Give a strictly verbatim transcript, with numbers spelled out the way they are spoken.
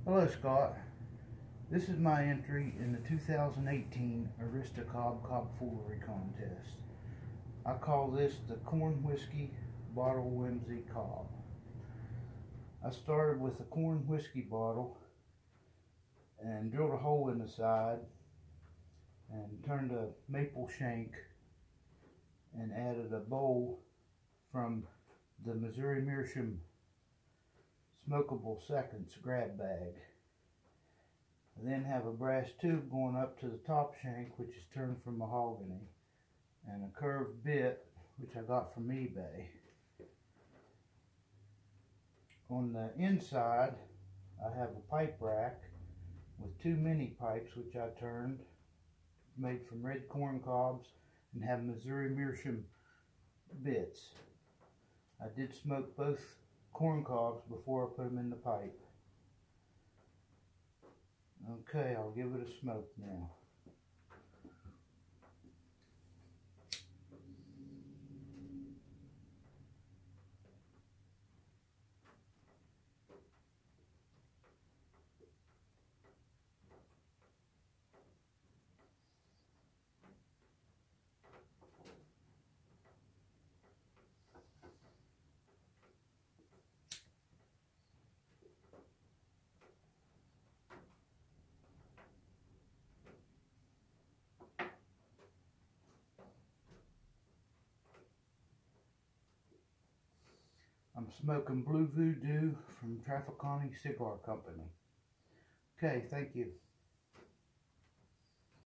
Hello, Scott. This is my entry in the two thousand eighteen Arista Cobb Cobb Foolery Contest. I call this the Corn Whiskey Bottle Whimsy Cobb. I started with a corn whiskey bottle and drilled a hole in the side and turned a maple shank and added a bowl from the Missouri Meerschaum Smokable Seconds grab bag. I then have a brass tube going up to the top shank, which is turned from mahogany, and a curved bit, which I got from eBay. On the inside, I have a pipe rack with two mini pipes, which I turned, made from red corn cobs, and have Missouri Meerschaum bits. I did smoke both corn cobs before I put them in the pipe. Okay, I'll give it a smoke now. I'm smoking Blue Voodoo from Traficante Cigar Company. Okay, thank you.